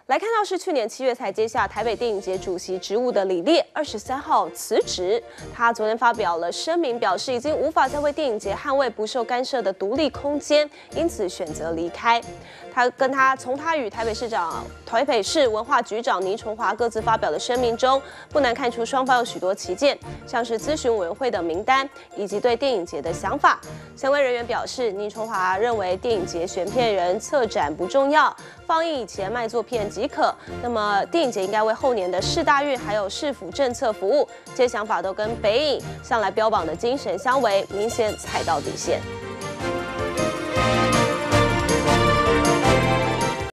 来看到是去年7月才接下台北电影节主席职务的李烈，23号辞职。他昨天发表了声明，表示已经无法再为电影节捍卫不受干涉的独立空间，因此选择离开。从他与台北市文化局长倪崇华各自发表的声明中，不难看出双方有许多歧见，像是咨询委员会的名单以及对电影节的想法。相关人员表示，倪崇华认为电影节选片人、策展不重要，放映以前卖作片即可。那么电影节应该为后年的市大运还有市府政策服务，这些想法都跟北影向来标榜的精神相违，明显踩到底线。